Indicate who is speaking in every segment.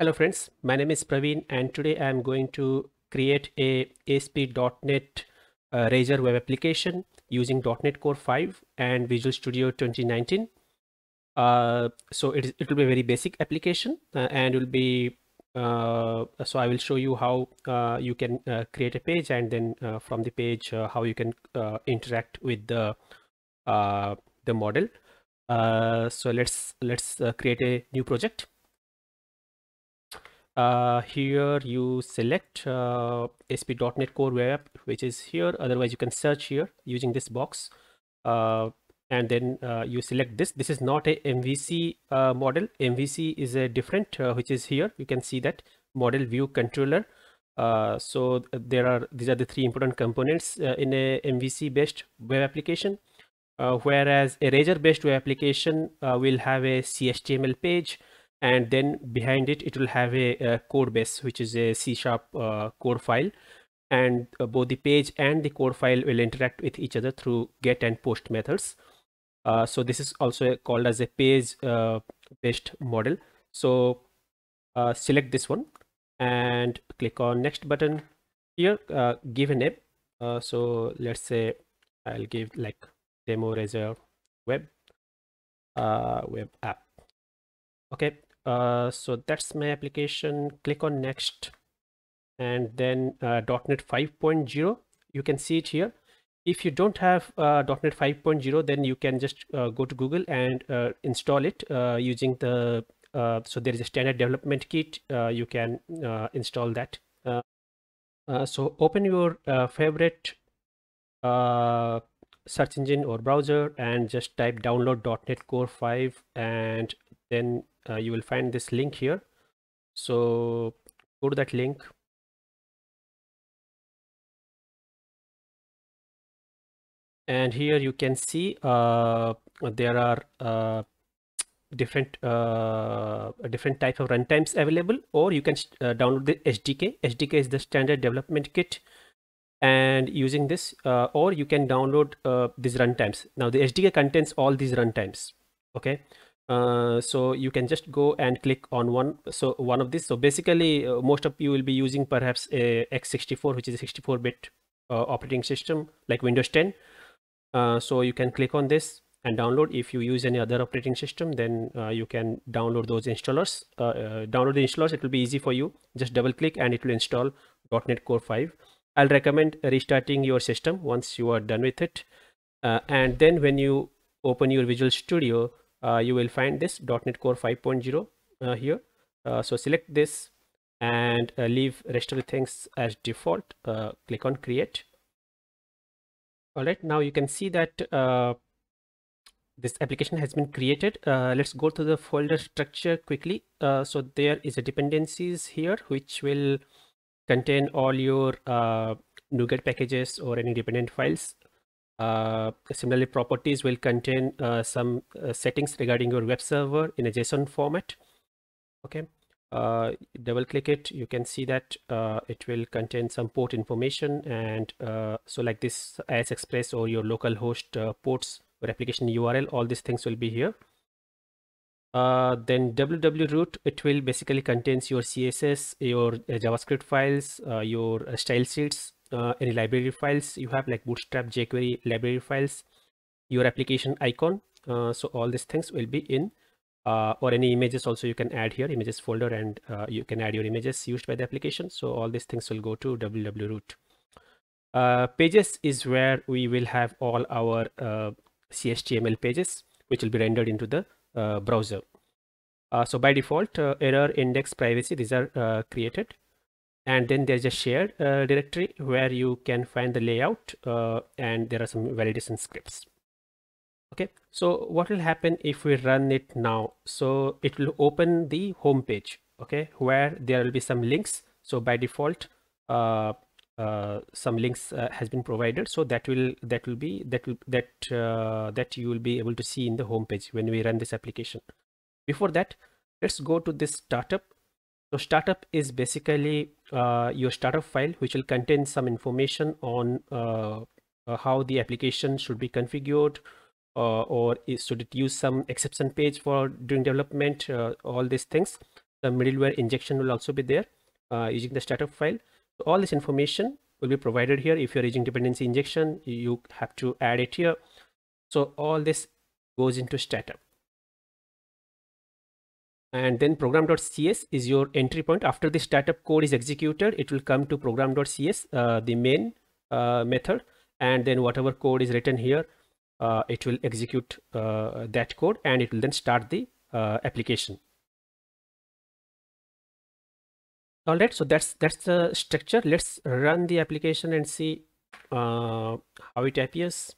Speaker 1: Hello friends, my name is Praveen and today I am going to create a ASP.NET Razor web application using .NET Core 5 and Visual Studio 2019. So it will be a very basic application and will be so I will show you how you can create a page, and then from the page how you can interact with the model. So let's create a new project. Here you select ASP.NET Core Web App, which is here. Otherwise, you can search here using this box. And then you select this. This is not a MVC model. MVC is a different, which is here. You can see that model view controller. These are the three important components in a MVC based web application. Whereas a Razor based web application will have a CHTML page, and then behind it will have a code base, which is a C# code file, and both the page and the code file will interact with each other through get and post methods. So this is also called as a page based model. So select this one and click on next button here. Give a name. So let's say I'll give like demo Razor web app. Okay, so that's my application. Click on next, and then .NET 5.0, you can see it here. If you don't have .NET 5.0, then you can just go to Google and install it using the so there is a standard development kit. You can install that. So open your favorite search engine or browser and just type download .NET Core 5, and then you will find this link here. So go to that link. And here you can see there are different types of runtimes available, or you can download the SDK. SDK is the standard development kit, and using this or you can download these runtimes. Now the SDK contains all these runtimes. Okay, so you can just go and click on one of these. So basically most of you will be using perhaps a x64, which is a 64-bit operating system like Windows 10. So you can click on this and download. If you use any other operating system, then you can download those installers. Download the installers. It will be easy for you. Just double click and it will install .NET Core 5. I'll recommend restarting your system once you are done with it. And then when you open your Visual Studio, you will find this .NET Core 5.0 here. So select this and leave rest of the things as default. Click on create. All right, now you can see that this application has been created. Let's go to the folder structure quickly. So there is a dependencies here which will contain all your NuGet packages or any dependent files. Similarly, properties will contain some settings regarding your web server in a JSON format. Okay, double click it. You can see that it will contain some port information, and so like this IS Express or your local host ports or application URL, all these things will be here. Then www-root, it will basically contains your CSS, your JavaScript files, your style sheets, any library files you have like Bootstrap, jQuery library files, your application icon. So all these things will be in, or any images also you can add here, images folder, and you can add your images used by the application. So all these things will go to www-root. Pages is where we will have all our CHTML pages, which will be rendered into the browser. So by default, error, index, privacy, these are created. And then there's a shared directory where you can find the layout, and there are some validation scripts. Okay, so what will happen if we run it now? So it will open the home page, okay, where there will be some links. So by default, some links has been provided, so that you will be able to see in the home page when we run this application. Before that, let's go to this startup. So startup is basically your startup file, which will contain some information on how the application should be configured, or should it use some exception page for doing development, all these things. The middleware injection will also be there using the startup file. So all this information will be provided here. If you're using dependency injection, you have to add it here. So all this goes into startup. And then program.cs is your entry point. After the startup code is executed, it will come to program.cs, the main method, and then whatever code is written here, it will execute that code, and it will then start the application. All right, so that's the structure. Let's run the application and see how it appears.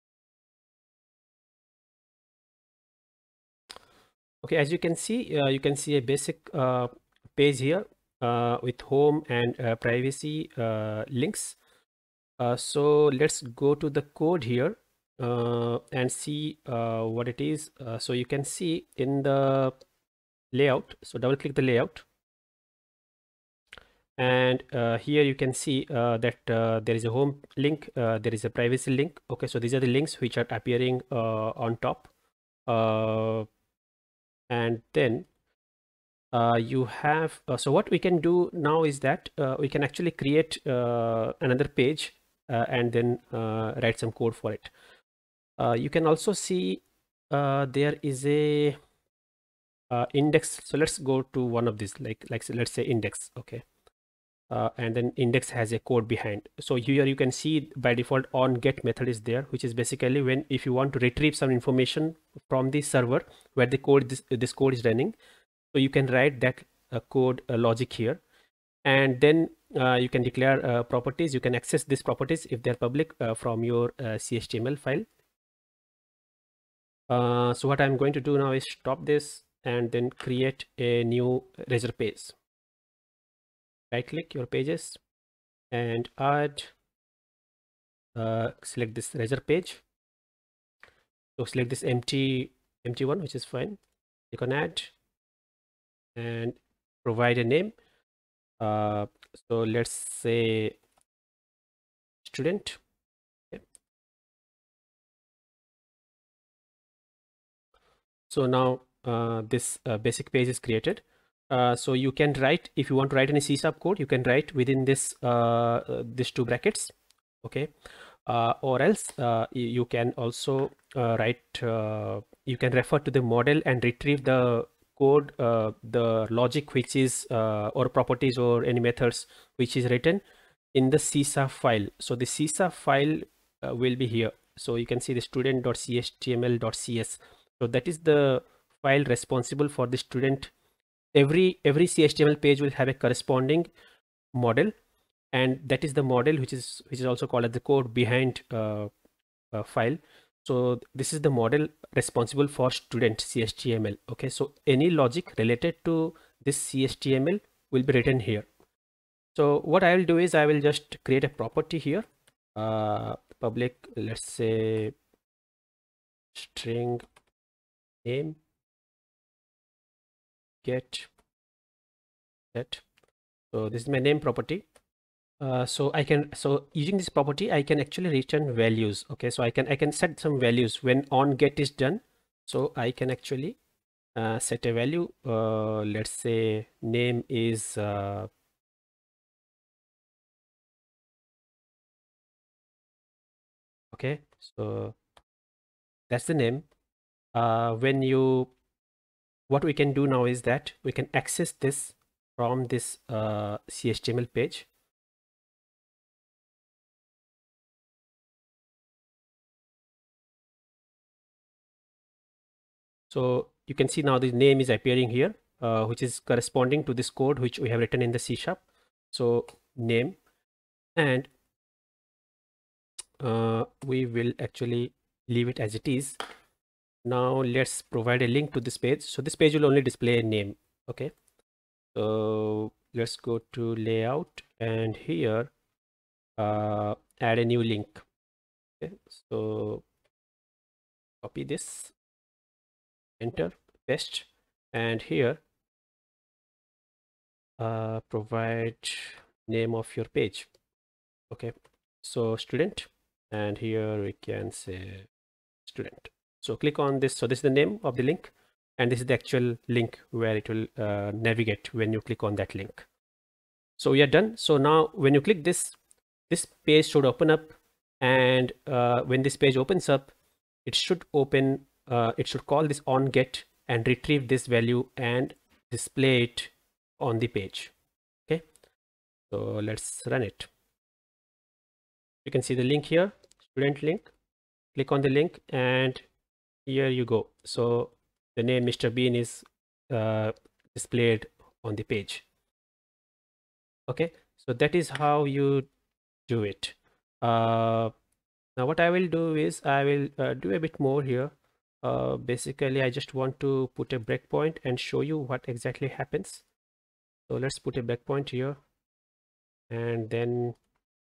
Speaker 1: Okay, as you can see a basic page here with home and privacy links. So let's go to the code here and see what it is. So you can see in the layout, so double click the layout, and here you can see that there is a home link, there is a privacy link. Okay, so these are the links which are appearing on top, and then you have so what we can do now is that we can actually create another page and then write some code for it. You can also see there is a index. So let's go to one of these, like let's say index. Okay, and then index has a code behind. So here you can see by default onGet method is there, which is basically when if you want to retrieve some information from the server where the code this code is running, so you can write that code logic here, and then you can declare properties. You can access these properties if they're public from your CHTML file. So what I'm going to do now is stop this and then create a new Razor page. Right click your pages and add, select this Razor page. So select this empty one, which is fine. Click on add and provide a name. So let's say student. Okay. So now this basic page is created. So you can write, if you want to write any C# code, you can write within this these two brackets. Okay, or else you can also write, you can refer to the model and retrieve the code, the logic which is or properties or any methods which is written in the C# file. So the C# file will be here. So you can see the student.chtml.cs. So that is the file responsible for the student. Every CHTML page will have a corresponding model, and that is the model which is also called as the code behind file. So this is the model responsible for student CHTML. Okay, so any logic related to this CHTML will be written here. So what I will do is I will just create a property here, public, let's say string name get set. So this is my name property. So using this property I can actually return values. Okay, so I can set some values when onGet is done. So I can actually set a value. Let's say name is okay, so that's the name. What we can do now is that we can access this from this CHTML page. So you can see now the name is appearing here, which is corresponding to this code which we have written in the C#. So name, and we will actually leave it as it is. Now let's provide a link to this page. So this page will only display a name. Okay, so let's go to layout and here add a new link. Okay, so copy this, enter, paste, and here provide name of your page. Okay, so student, and here we can say student. So click on this. So this is the name of the link, and this is the actual link where it will navigate when you click on that link. So we are done. So now when you click this page should open up, and when this page opens up, it should open, it should call this onGet and retrieve this value and display it on the page. Okay, so let's run it. You can see the link here, student link. Click on the link and here you go. So the name Mr. Bean is displayed on the page. Okay, so that is how you do it. Now what I will do is I will do a bit more here. Basically I just want to put a breakpoint and show you what exactly happens. So let's put a breakpoint here and then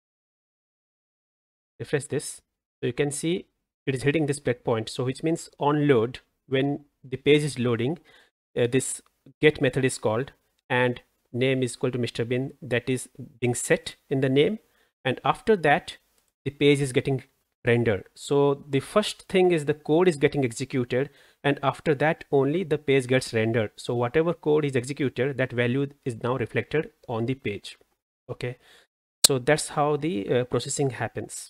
Speaker 1: refresh this. So you can see it is hitting this breakpoint, so which means on load, when the page is loading, this get method is called and name is equal to Mr. Bean, that is being set in the name, and after that the page is getting rendered. So the first thing is the code is getting executed, and after that only the page gets rendered. So whatever code is executed, that value is now reflected on the page. Okay, so that's how the processing happens.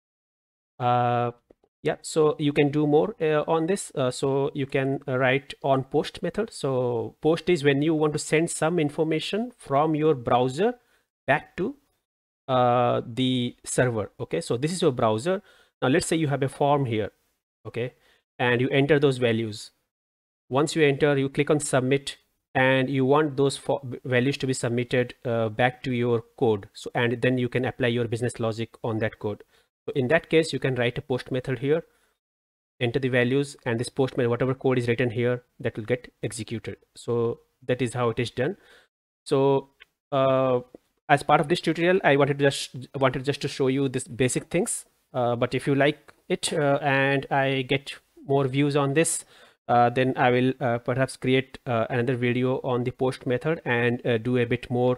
Speaker 1: Yeah, so you can do more on this. So you can write onPost method. So post is when you want to send some information from your browser back to the server. Okay, so this is your browser. Now let's say you have a form here, okay, and you enter those values. Once you enter, you click on submit, and you want those values to be submitted back to your code. So and then you can apply your business logic on that code. So in that case, you can write a post method here, enter the values, and this post method, whatever code is written here, that will get executed. So that is how it is done. So as part of this tutorial, I wanted just to show you this basic things. But if you like it and I get more views on this, then I will perhaps create another video on the post method and do a bit more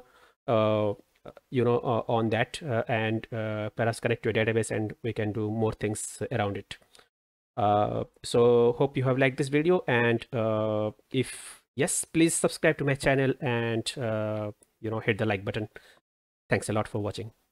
Speaker 1: on that and perhaps connect to a database, and we can do more things around it. So hope you have liked this video, and if yes, please subscribe to my channel and hit the like button. Thanks a lot for watching.